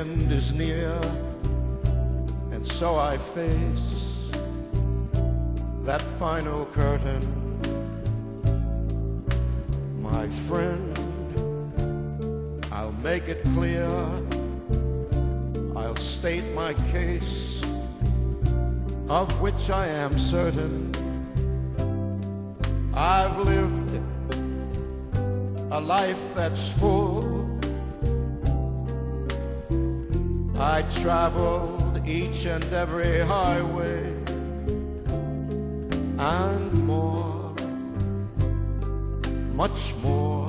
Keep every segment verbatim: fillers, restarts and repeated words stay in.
end is near, and so I face that final curtain. My friend, I'll make it clear, I'll state my case, of which I am certain. I've lived a life that's full. I traveled each and every highway and more, much more.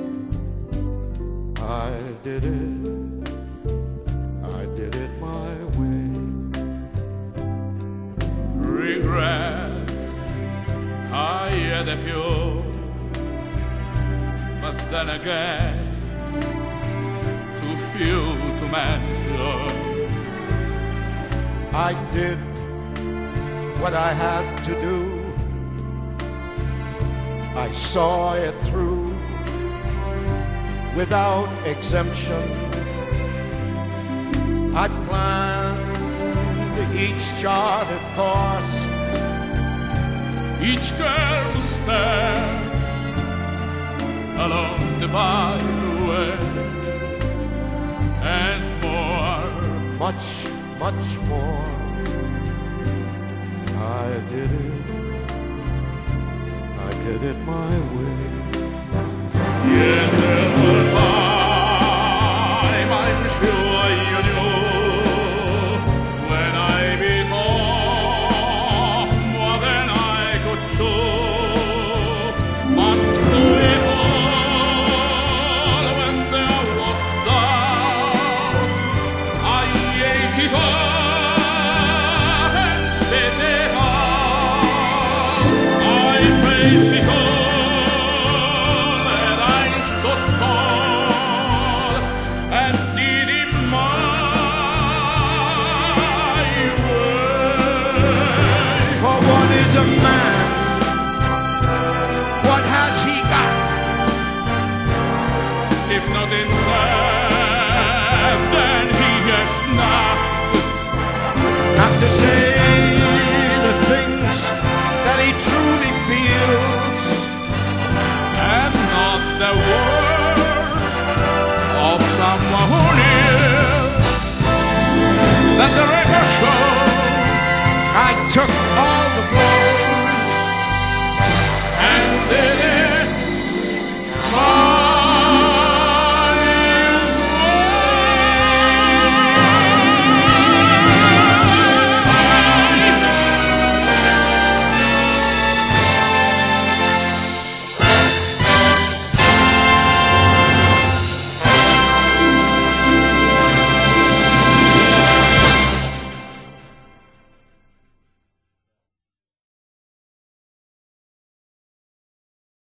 I did it, I did it my way. Regrets, I had a few, but then again, too few to mention. I did what I had to do. I saw it through without exemption. I planned each charted course, each careful step along the byway, and more, much, much more. I did it, I did it my